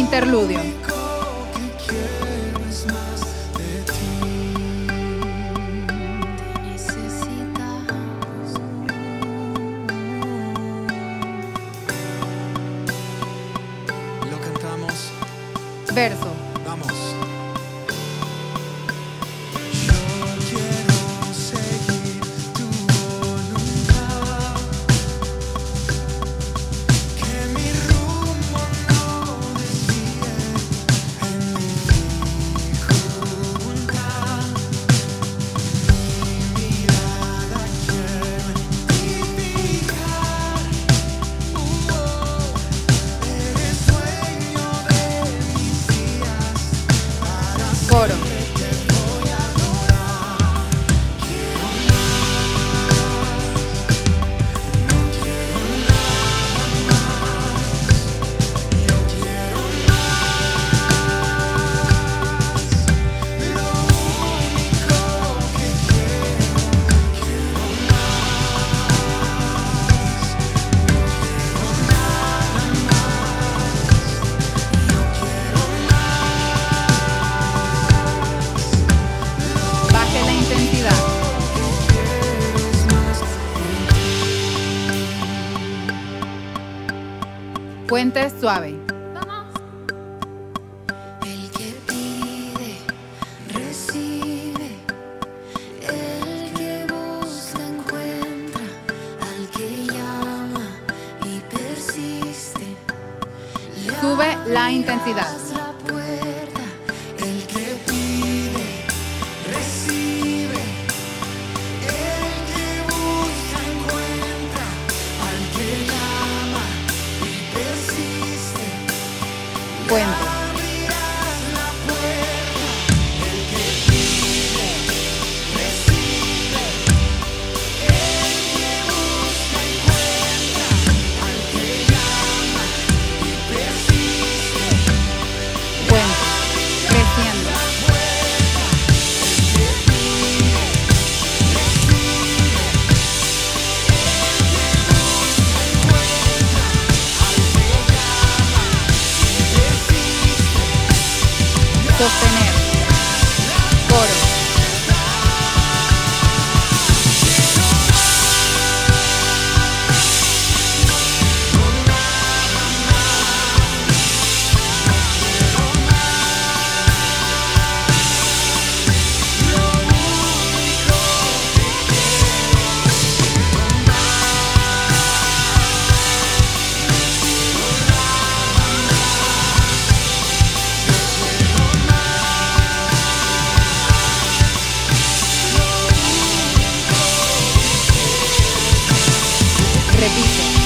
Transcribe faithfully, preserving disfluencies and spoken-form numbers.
Interludio. Lo cantamos. Verso. Vamos. Coro. Baje la intensidad. Puente suave. El que pide, recibe. El que busca, encuentra. Al que llama y persiste. Le Sube la intensidad. abras la puerta. El que pide, recibe. El que busca, encuentra. Al que llama y persiste. Puente. Abrirás la puerta. El que pide, recibe. El que busca, encuentra. Al que llama y persiste. Puente. Creciendo. Sostener. Coro. Repite.